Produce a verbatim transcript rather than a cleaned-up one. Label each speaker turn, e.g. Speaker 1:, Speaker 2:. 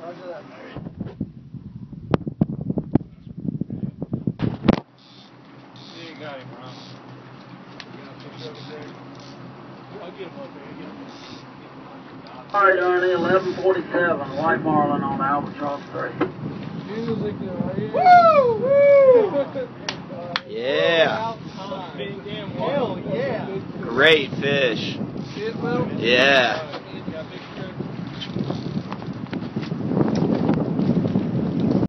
Speaker 1: You got him, Ron. I'll get him up there.
Speaker 2: All right, Ernie, eleven forty-seven, White Marlin on Albatross three.
Speaker 1: Music,
Speaker 2: Woo!
Speaker 3: Yeah.
Speaker 1: Hell yeah.
Speaker 3: Great fish. Yeah.